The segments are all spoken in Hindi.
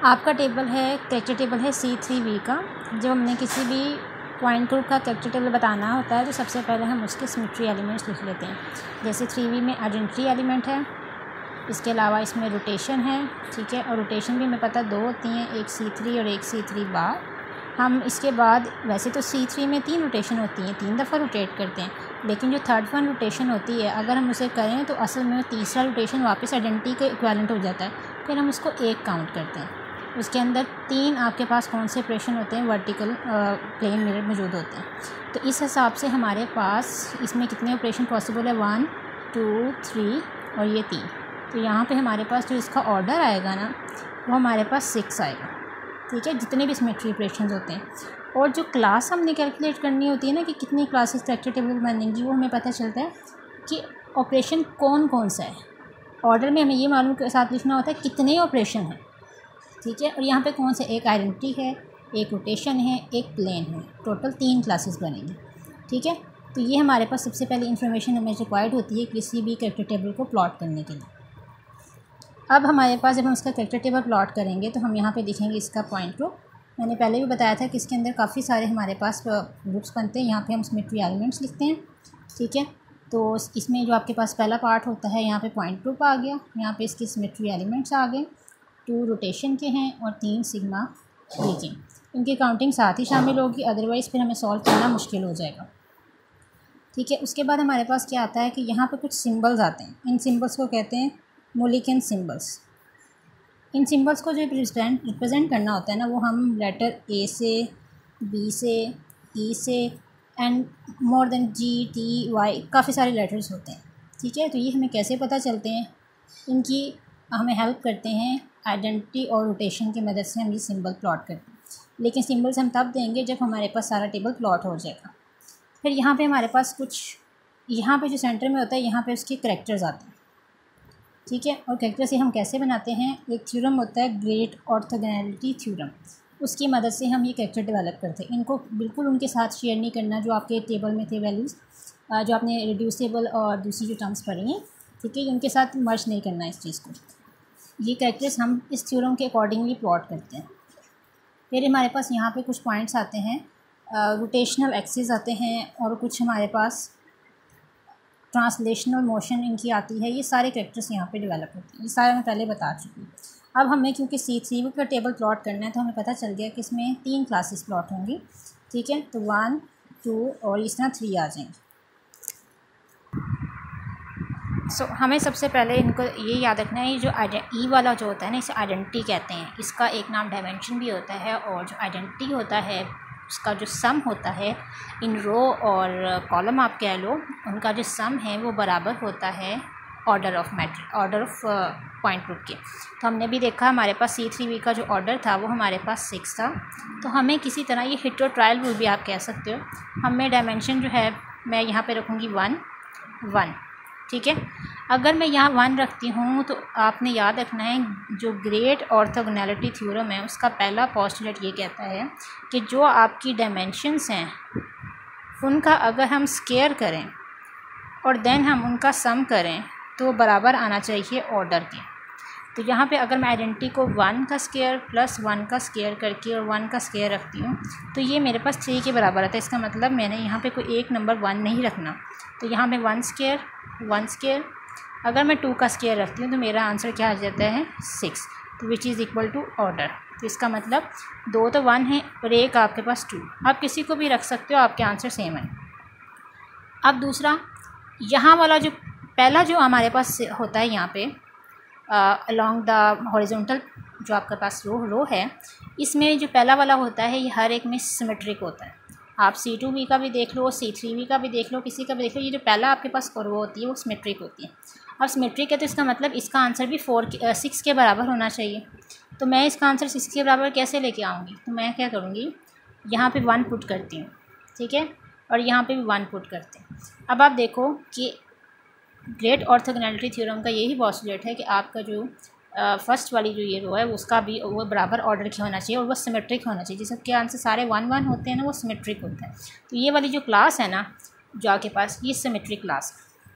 आपका टेबल है, कैरेक्टर टेबल है C3V का। जब हमने किसी भी पॉइंट ग्रुप का कैरेक्टर टेबल बताना होता है तो सबसे पहले हम उसके सिमेट्री एलिमेंट्स लिख लेते हैं। जैसे 3V में आइडेंटिटी एलिमेंट है, इसके अलावा इसमें रोटेशन है, ठीक है। और रोटेशन भी हमें पता दो होती हैं, एक C3 और एक C3 बार। हम इसके बाद वैसे तो C3 में 3 रोटेशन होती हैं, 3 दफ़ा रोटेट करते हैं, लेकिन जो थर्ड वन रोटेशन होती है अगर हम उसे करें तो असल में तीसरा रोटेशन वापस आइडेंटिटी के इक्विवेलेंट हो जाता है, फिर हम उसको 1 काउंट करते हैं। उसके अंदर 3 आपके पास कौन से ऑपरेशन होते हैं, वर्टिकल प्लेन मिरर मौजूद होते हैं। तो इस हिसाब से हमारे पास इसमें कितने ऑपरेशन पॉसिबल है, 1 2 3 और ये 3। तो यहाँ पे हमारे पास जो इसका ऑर्डर आएगा ना वो हमारे पास 6 आएगा, ठीक है, जितने भी सिमेट्री ऑपरेशंस होते हैं। और जो क्लास हमने कैलकुलेट करनी होती है ना कि कितनी क्लासेस कैरेक्टर टेबल बनेंगी, वो हमें पता चलता है कि ऑपरेशन कौन कौन सा है। ऑर्डर में हमें ये मालूम के साथ लिखना होता है कितने ऑपरेशन हैं, ठीक है। और यहाँ पे कौन से, एक आइडेंटिटी है, एक रोटेशन है, एक प्लेन है, टोटल 3 क्लासेस बनेंगी, ठीक है। तो ये हमारे पास सबसे पहले इन्फॉर्मेशन हमें रिक्वायर्ड होती है किसी भी कैरेक्टर टेबल को प्लॉट करने के लिए। अब हमारे पास जब हम इसका कैरेक्टर टेबल प्लॉट करेंगे तो हम यहाँ पे देखेंगे इसका पॉइंट ग्रुप। मैंने पहले भी बताया था कि इसके अंदर काफ़ी सारे हमारे पास ग्रुप्स बनते हैं। यहाँ पे हम सिमेट्री एलिमेंट्स लिखते हैं, ठीक है। तो इसमें जो आपके पास पहला पार्ट होता है, यहाँ पे पॉइंट ग्रुप आ गया, यहाँ पे इसके सिमेट्री एलिमेंट्स आ गए, 2 रोटेशन के हैं और 3 सिग्मा ब्रेकिंग। इनकी काउंटिंग साथ ही शामिल होगी, अदरवाइज़ फिर हमें सॉल्व करना मुश्किल हो जाएगा, ठीक है। उसके बाद हमारे पास क्या आता है कि यहाँ पे कुछ सिंबल्स आते हैं। इन सिंबल्स को कहते हैं मूलिकन सिंबल्स। इन सिंबल्स को जो रिप्रेजेंट करना होता है ना, वो हम लेटर A से, B से, E से and more than G T Y, काफ़ी सारे लेटर्स होते हैं, ठीक है। तो ये हमें कैसे पता चलते हैं, इनकी हमें हेल्प करते हैं आइडेंटिटी और रोटेशन की मदद से हम ये सिंबल प्लॉट करते हैं। लेकिन सिंबल्स हम तब देंगे जब हमारे पास सारा टेबल प्लॉट हो जाएगा। फिर यहाँ पे हमारे पास कुछ, यहाँ पे जो सेंटर में होता है यहाँ पे उसके करैक्टर्स आते हैं, ठीक है। और कैरेक्टर से हम कैसे बनाते हैं, एक थ्योरम होता है ग्रेट ऑर्थोगोनैलिटी थ्योरम, उसकी मदद से हम ये कैरेक्टर डेवलप करते हैं। इनको बिल्कुल उनके साथ शेयर नहीं करना जो आपके टेबल में थे वैल्यूज़, जो आपने रिड्यूसेबल और दूसरी जो टर्म्स पढ़ी हैं, ठीक है, उनके साथ मर्ज नहीं करना इस चीज़ को। ये कैरेक्टर्स हम इस थ्योरम के अकॉर्डिंगली प्लॉट करते हैं। फिर हमारे पास यहाँ पे कुछ पॉइंट्स आते हैं, रोटेशनल एक्सिस आते हैं, और कुछ हमारे पास ट्रांसलेशनल मोशन इनकी आती है। ये सारे कैरेक्टर्स यहाँ पे डेवलप होते हैं, ये सारे मैं पहले बता चुकी हूँ। अब हमें क्योंकि C3 का टेबल प्लॉट करना है तो हमें पता चल गया कि इसमें 3 क्लासेस प्लॉट होंगी, ठीक है। तो 1 2 और इस तरह 3 आ जाएंगे। हमें सबसे पहले इनको ये याद रखना है, ये जो ई वाला जो होता है ना, इसे आइडेंटिटी कहते हैं। इसका एक नाम डायमेंशन भी होता है, और जो आइडेंटिटी होता है उसका जो सम होता है, इन रो और कॉलम आप कह लो, उनका जो सम है वो बराबर होता है ऑर्डर ऑफ पॉइंट ग्रुप के। तो हमने भी देखा हमारे पास C3V का जो ऑर्डर था वो हमारे पास 6 था। तो हमें किसी तरह, ये हिट और ट्रायल रूल भी आप कह सकते हो, हमें डायमेंशन जो है मैं यहाँ पे रखूँगी 1 1, ठीक है। अगर मैं यहाँ 1 रखती हूँ तो आपने याद रखना है जो ग्रेट ऑर्थोगोनैलिटी थ्योरम है उसका पहला पोस्टुलेट ये कहता है कि जो आपकी डायमेंशंस हैं उनका अगर हम स्क्वायर करें और देन हम उनका सम करें तो बराबर आना चाहिए ऑर्डर के। तो यहाँ पे अगर मैं आइडेंटिटी को 1 का स्क्वायर प्लस 1 का स्क्वायर करके और 1 का स्क्वायर रखती हूँ तो ये मेरे पास 3 के बराबर आता है। इसका मतलब मैंने यहाँ पे कोई एक नंबर 1 नहीं रखना। तो यहाँ पे 1 स्क्वायर 1 स्क्वायर, अगर मैं 2 का स्क्वायर रखती हूँ तो मेरा आंसर क्या आ जाता है 6, तो which is equal to order. तो इसका मतलब 2 तो 1 है और एक आपके पास 2, आप किसी को भी रख सकते हो, आपके आंसर सेम है। अब दूसरा, यहाँ वाला जो पहला जो हमारे पास होता है यहाँ पे अलॉन्ग द हॉरिजॉन्टल जो आपके पास रो है, इसमें जो पहला वाला होता है ये हर एक में सिमेट्रिक होता है। आप C2V का भी देख लो, C3V का भी देख लो, किसी का भी देख लो, ये जो पहला आपके पास रो होती है वो सिमेट्रिक होती है। और सिमेट्रिक है तो इसका मतलब इसका आंसर भी 6 के बराबर होना चाहिए। तो मैं इसका आंसर 6 के बराबर कैसे लेके आऊँगी, तो मैं क्या करूँगी, यहाँ पे 1 पुट करती हूँ, ठीक है, और यहाँ पे भी 1 पुट करते हैं। अब आप देखो कि ग्रेट ऑर्थोगोनैलिटी थ्योरम का यही पोस्टुलेट है कि आपका जो फर्स्ट वाली जो ये रो है उसका भी वो बराबर ऑर्डर की होना चाहिए और वो सिमेट्रिक होना चाहिए। जिसके आंसर सारे 1 1 होते हैं ना, वो सिमेट्रिक होता है। तो ये वाली जो क्लास है ना जो आपके पास, ये सिमेट्रिक क्लास है।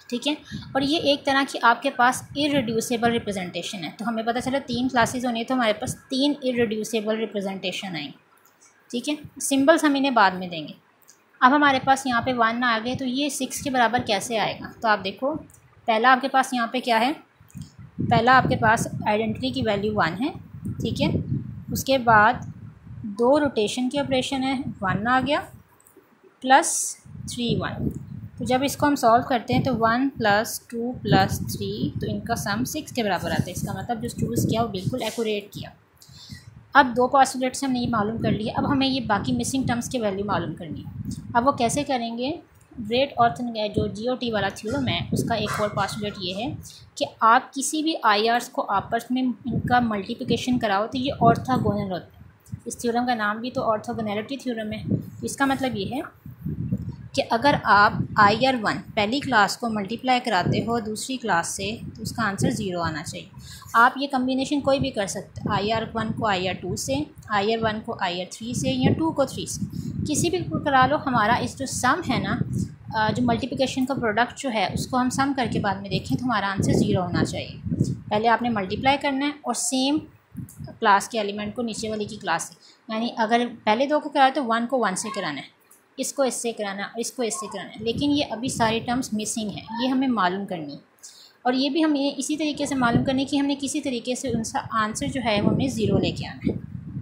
ठीक है। और ये एक तरह की आपके पास इररिड्यूसिबल रिप्रेजेंटेशन है। तो हमें पता चला 3 क्लासेस होनी है, तो हमारे पास 3 इररिड्यूसिबल रिप्रेजेंटेशन आई, ठीक है। सिंबल्स हम इन्हें बाद में देंगे। अब हमारे पास यहाँ पे 1 आ गए, तो ये 6 के बराबर कैसे आएगा? तो आप देखो, पहला आपके पास यहाँ पे क्या है, पहला आपके पास आइडेंटिटी की वैल्यू 1 है, ठीक है। उसके बाद 2 रोटेशन के ऑपरेशन है, 1 आ गया प्लस 3 1। तो जब इसको हम सॉल्व करते हैं तो 1 + 2 + 3, तो इनका सम 6 के बराबर आता है। इसका मतलब जो चूज़ किया वो बिल्कुल एक्यूरेट किया। अब 2 पॉसिबिलिटीज हमने ये मालूम कर लिया। अब हमें ये बाकी मिसिंग टर्म्स की वैल्यू मालूम करनी है। अब वो कैसे करेंगे? रेट ऑर्थ जो GOT वाला थ्योरम है उसका एक और पॉसिबिलिटी ये है कि आप किसी भी IRs को आपस में इनका मल्टीप्लिकेशन कराओ तो ये ऑर्थोगोनल होते हैं। इस थ्योरम का नाम भी तो ऑर्थोगोनैलिटी थ्योरम है। तो इसका मतलब ये है कि अगर आप IR1 पहली क्लास को मल्टीप्लाई कराते हो दूसरी क्लास से, तो उसका आंसर 0 आना चाहिए। आप ये कम्बिनेशन कोई भी कर सकते हैं, IR1 को IR2 से, IR1 को IR3 से, या 2 को 3 से, किसी भी करा लो। हमारा इस जो सम है ना, जो मल्टीप्लिकेशन का प्रोडक्ट जो है उसको हम सम करके बाद में देखें तो हमारा आंसर 0 होना चाहिए। पहले आपने मल्टीप्लाई करना है और सेम क्लास के एलिमेंट को नीचे वाली की क्लास से, यानी अगर पहले 2 को कराए तो 1 को 1 से कराना है, इसको इससे कराना है, इसको इससे कराना है। लेकिन ये अभी सारी टर्म्स मिसिंग हैं, ये हमें मालूम करनी है। और ये भी हमें इसी तरीके से मालूम करनी है कि हमने किसी तरीके से उनका आंसर जो है वो हमें 0 लेके आना है।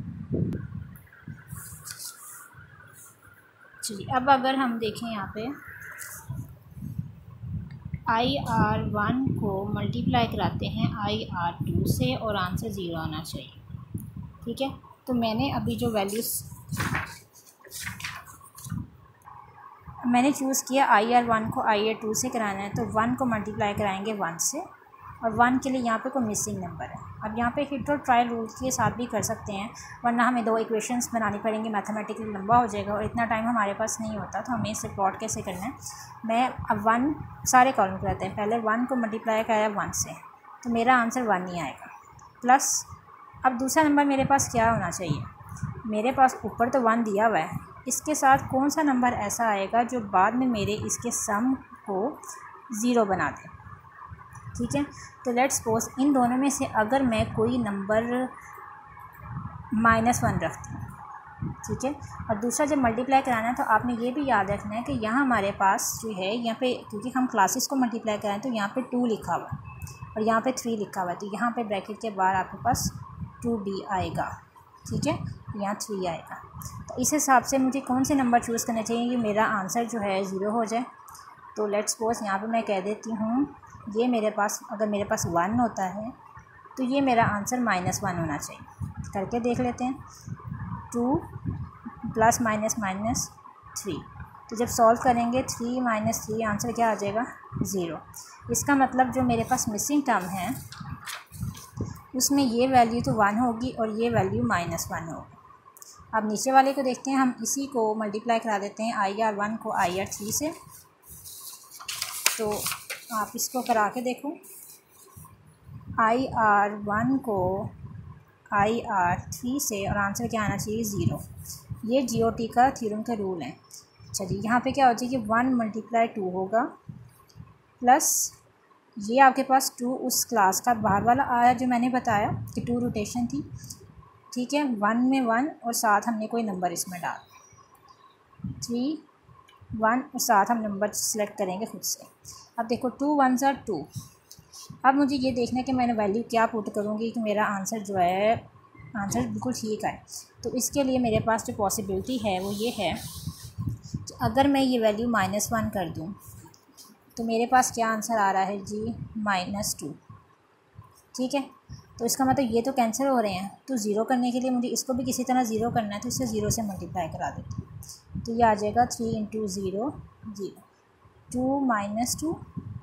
चलिए, अब अगर हम देखें यहाँ पे IR1 को मल्टीप्लाई कराते हैं IR2 से और आंसर 0 आना चाहिए, ठीक है। तो मैंने अभी जो वैल्यूज़ मैंने चूज़ किया, IR1 को IR2 से कराना है, तो 1 को मल्टीप्लाई कराएंगे 1 से, और 1 के लिए यहाँ पे कोई मिसिंग नंबर है। अब यहाँ पे हिट और ट्रायल रूल के साथ भी कर सकते हैं, वरना हमें 2 इक्वेशंस बनानी पड़ेंगी, मैथमेटिकली लंबा हो जाएगा और इतना टाइम हमारे पास नहीं होता। तो हमें इसे प्लॉट कैसे करना है? मैं अब 1 सारे कॉलम कराते हैं, पहले 1 को मल्टीप्लाई कराया 1 से, तो मेरा आंसर 1 ही आएगा। प्लस अब दूसरा नंबर मेरे पास क्या होना चाहिए? मेरे पास ऊपर तो 1 दिया हुआ है, इसके साथ कौन सा नंबर ऐसा आएगा जो बाद में मेरे इसके सम को 0 बना दे, ठीक है। तो लेट्स सपोज इन दोनों में से अगर मैं कोई नंबर -1 रखती हूँ, ठीक है। और दूसरा जब मल्टीप्लाई कराना है तो आपने ये भी याद रखना है कि यहाँ हमारे पास जो है, यहाँ पे क्योंकि हम क्लासेस को मल्टीप्लाई कराएं तो यहाँ पे 2 लिखा हुआ है और यहाँ पे 3 लिखा हुआ है, तो यहाँ पे ब्रैकेट के बाहर आपके पास 2b आएगा, ठीक है, यहाँ 3 आएगा। तो इस हिसाब से मुझे कौन से नंबर चूज़ करने चाहिए कि मेरा आंसर जो है 0 हो जाए। तो लेट्स सपोज यहाँ पे मैं कह देती हूँ, ये मेरे पास अगर मेरे पास 1 होता है तो ये मेरा आंसर -1 होना चाहिए। करके देख लेते हैं, 2 +- -3, तो जब सॉल्व करेंगे 3 - 3 आंसर क्या आ जाएगा? 0। इसका मतलब जो मेरे पास मिसिंग टर्म है उसमें ये वैल्यू तो 1 होगी और ये वैल्यू -1 होगी। अब नीचे वाले को देखते हैं, हम इसी को मल्टीप्लाई करा देते हैं IR1 को IR3 से। तो आप इसको करा के देखो, IR1 को IR3 से और आंसर क्या आना चाहिए? 0। ये GOT का थ्योरम का रूल है। चलिए, यहाँ पे क्या हो जाएगी? 1 × 2 होगा, प्लस ये आपके पास 2 उस क्लास का बाहर वाला आया जो मैंने बताया कि 2 रोटेशन थी, ठीक है। 1 में 1 और साथ हमने कोई नंबर इसमें डाल 3 1 और साथ हम नंबर सेलेक्ट करेंगे खुद से। अब देखो 2 1s are 2। अब मुझे ये देखना है कि मैंने वैल्यू क्या पुट करूँगी कि मेरा आंसर जो है आंसर बिल्कुल ठीक आए। तो इसके लिए मेरे पास जो पॉसिबिलिटी है वो ये है कि अगर मैं ये वैल्यू -1 कर दूँ तो मेरे पास क्या आंसर आ रहा है जी? -2, ठीक है। तो इसका मतलब ये तो कैंसिल हो रहे हैं, तो 0 करने के लिए मुझे इसको भी किसी तरह 0 करना है, तो इसे 0 से मल्टीप्लाई करा देती हूँ। तो ये आ जाएगा 3 × 0 0, 2 - 2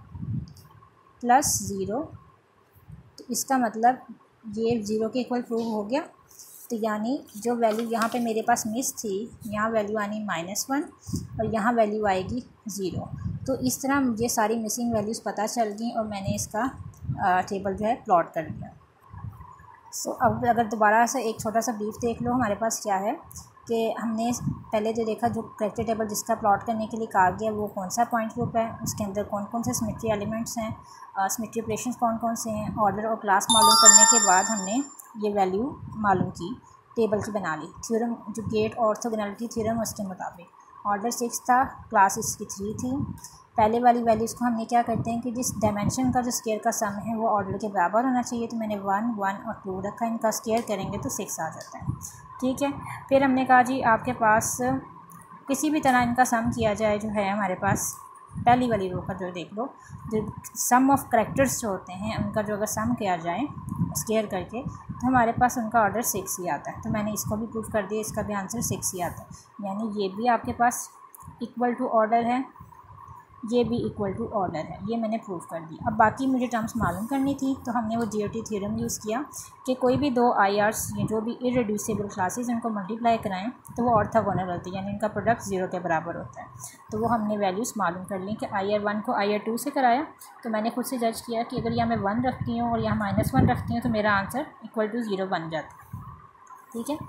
+ 0। तो इसका मतलब ये 0 के इक्वल प्रूव हो गया। तो यानी जो वैल्यू यहाँ पे मेरे पास मिस थी, यहाँ वैल्यू आनी -1 और यहाँ वैल्यू आएगी 0। तो इस तरह मुझे सारी मिसिंग वैल्यूज़ पता चल गई और मैंने इसका टेबल जो है प्लॉट कर लिया। सो अब अगर दोबारा से एक छोटा सा ब्रीफ देख लो, हमारे पास क्या है कि हमने पहले जो देखा जो कैरेक्टर टेबल जिसका प्लॉट करने के लिए कहा गया वो कौन सा पॉइंट ग्रुप है, उसके अंदर कौन कौन से सिमेट्री एलिमेंट्स हैं, सिमेट्री ऑपरेशंस कौन कौन से हैं, ऑर्डर और क्लास मालूम करने के बाद हमने ये वैल्यू मालूम की, टेबल की बना ली। थ्योरम जो गेट ऑर्थोगोनैलिटी थ्योरम उसके मुताबिक ऑर्डर 6 था, क्लास इसकी 3 थी। पहले वाली वैल्यूज़ को हमने क्या करते हैं कि जिस डायमेंशन का जो स्केयर का सम है वो ऑर्डर के बराबर होना चाहिए, तो मैंने 1, 1 और 2 रखा, इनका स्केयर करेंगे तो 6 आ जाता है। ठीक है, फिर हमने कहा जी आपके पास किसी भी तरह इनका सम किया जाए, जो है हमारे पास पहली वाली रो का जो देख लो, जो सम ऑफ करैक्टर्स जो होते हैं उनका जो अगर सम किया जाए स्केयर करके तो हमारे पास उनका ऑर्डर 6 ही आता है। तो मैंने इसको भी प्रूफ कर दिया, इसका भी आंसर 6 ही आता है, यानी ये भी आपके पास इक्वल टू ऑर्डर है, ये भी इक्वल टू ऑर्डर है, ये मैंने प्रूफ कर दी। अब बाकी मुझे टर्म्स मालूम करनी थी, तो हमने वो जीओटी थ्योरम यूज़ किया कि कोई भी दो आईआरस या जो भी इररेड्यूसिबल क्लासेस उनको मल्टीप्लाई कराएं तो वो ऑर्थोगोनल होती है, यानी इनका प्रोडक्ट 0 के बराबर होता है। तो वो हमने वैल्यूज़ मालूम कर ली कि IR1 को IR2 से कराया, तो मैंने खुद से जज किया कि अगर यहाँ मैं 1 रखती हूँ और यहाँ -1 रखती हूँ तो मेरा आंसर इक्वल टू 0 बन जाता है। ठीक है,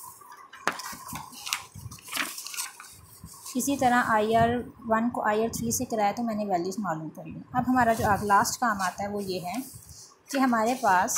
इसी तरह IR1 को IR3 से कराया तो मैंने वैल्यूज़ मालूम कर ली। अब हमारा जो लास्ट काम आता है वो ये है कि हमारे पास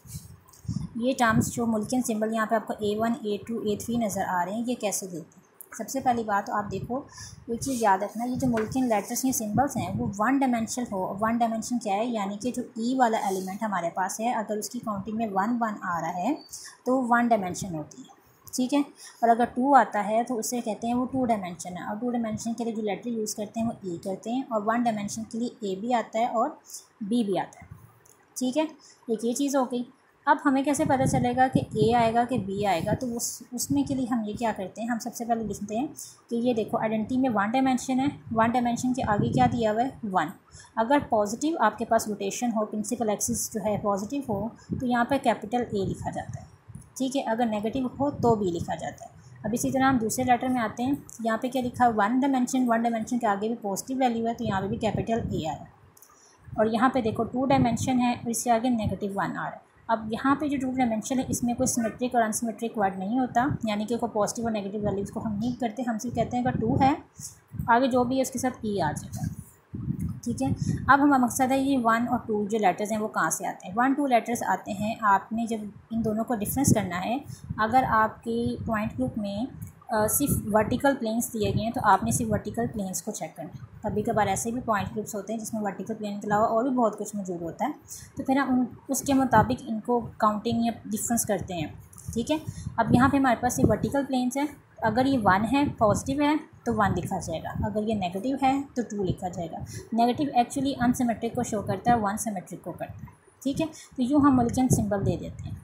ये टर्म्स जो मुल्किन सिंबल यहाँ पे आपको A1, A2, A3 नज़र आ रहे हैं, ये कैसे देते हैं। सबसे पहली बात तो आप देखो, एक चीज़ याद रखना, ये जो मुल्किन लेटर्स या सिंबल्स हैं वो 1 डायमेंशनल हो। 1 डायमेंशन क्या है, यानी कि जो E वाला एलिमेंट हमारे पास है अगर उसकी काउंटिंग में 1 1 आ रहा है तो 1 डायमेंशन होती है। ठीक है, और अगर 2 आता है तो उसे कहते हैं वो 2 डायमेंशन है। और 2 डायमेंशन के लिए जो लेटर यूज़ करते हैं वो E करते हैं, और 1 डायमेंशन के लिए A भी आता है और B भी आता है। ठीक है, एक ये चीज़ हो गई। अब हमें कैसे पता चलेगा कि A आएगा कि B आएगा, तो उसमें के लिए हम ये क्या करते हैं, हम सबसे पहले लिखते हैं कि ये देखो आइडेंटिटी में 1 डायमेंशन है, 1 डायमेंशन के आगे क्या दिया हुआ है 1। अगर पॉजिटिव आपके पास रोटेशन हो, प्रिंसिपल एक्सिस जो है पॉजिटिव हो, तो यहाँ पर कैपिटल A लिखा जाता है। ठीक है, अगर नेगेटिव हो तो B लिखा जाता है। अब इसी तरह हम दूसरे लेटर में आते हैं, यहाँ पे क्या लिखा है 1 डायमेंशन, 1 डायमेंशन के आगे भी पॉजिटिव वैल्यू है तो यहाँ पे भी कैपिटल A आया। और यहाँ पे देखो 2 डायमेंशन है और इससे आगे -1 आ रहा है। अब यहाँ पे जो 2 डायमेंशन है इसमें कोई सिमेट्रिक और अनसिमेट्रिक वर्ड नहीं होता, यानी कि कोई पॉजिटिव और नेगेटिव वैल्यूज़ को हम नहीं करते, हम सिर्फ कहते हैं अगर 2 है आगे जो भी है उसके साथ E आ जाएगा। ठीक है, अब हमारा मकसद है ये 1 और 2 जो लेटर्स हैं वो कहाँ से आते हैं। 1 2 लेटर्स आते हैं, आपने जब इन दोनों को डिफरेंस करना है, अगर आपके पॉइंट ग्रुप में सिर्फ वर्टिकल प्लेन्स दिए गए हैं तो आपने सिर्फ वर्टिकल प्लेन्स को चेक करना है। कभी कभार ऐसे भी पॉइंट ग्रुप्स होते हैं जिसमें वर्टिकल प्लेन के अलावा और भी बहुत कुछ मौजूद होता है, तो फिर हम उसके मुताबिक इनको काउंटिंग या डिफरेंस करते हैं। ठीक है, अब यहाँ पे हमारे पास ये वर्टिकल प्लेन्स हैं, अगर ये 1 है पॉजिटिव है तो 1 लिखा जाएगा, अगर ये नेगेटिव है तो 2 लिखा जाएगा। नेगेटिव एक्चुअली अनसिमेट्रिक को शो करता है, 1 सिमेट्रिक को करता है। ठीक है, तो यूँ हम मुल्किन सिंबल दे देते हैं।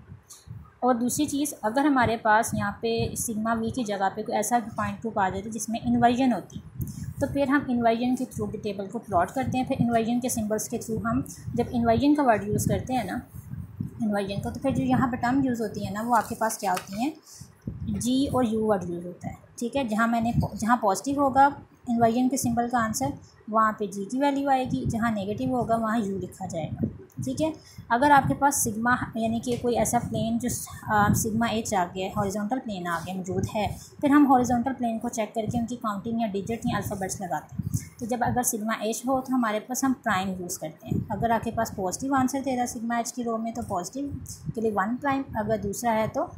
और दूसरी चीज़, अगर हमारे पास यहाँ पे सिग्मा V की जगह पे कोई ऐसा पॉइंट ग्रुप आ जाए जिसमें इन्वर्जन होती, तो फिर हम इन्वर्जन के थ्रू टेबल को प्लॉट करते हैं। फिर इन्वर्जन के सिंबल्स के थ्रू हम जब इन्वर्जन का वर्ड यूज़ करते हैं ना, इन्वर्जन को, तो फिर जो यहाँ पर टर्म यूज़ होती है ना वो आपके पास क्या होती हैं, G और U वर्ड यूज़ होता है। ठीक है, जहाँ पॉजिटिव होगा इन्वर्जन के सिंबल का आंसर वहाँ पे G की वैल्यू आएगी, जहाँ नेगेटिव होगा वहाँ U लिखा जाएगा। ठीक है, अगर आपके पास सिग्मा यानी कि कोई ऐसा प्लेन जो सिग्मा H आ गया, हॉरिजॉन्टल प्लेन आ गया मौजूद है, फिर हम हॉरिजॉन्टल प्लेन को चेक करके उनकी काउंटिंग या डिजिट या अल्फ़ाबेट्स लगाते हैं। तो जब अगर सिग्मा H हो तो हमारे पास हम प्राइम यूज़ करते हैं। अगर आपके पास पॉजिटिव आंसर दे रहा है सिग्मा H की रो में तो पॉजिटिव के लिए 1 प्राइम, अगर दूसरा है तो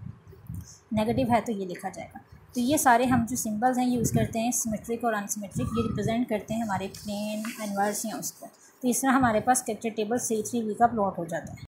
नेगेटिव है तो ये लिखा जाएगा। तो ये सारे हम जो सिंबल्स हैं यूज़ करते हैं सिमेट्रिक और अनसिमेट्रिक, ये रिप्रेजेंट करते हैं हमारे प्लेन, इनवर्स या उसको। तो इस तरह हमारे पास कैरेक्टर टेबल C3V का प्लॉट हो जाता है।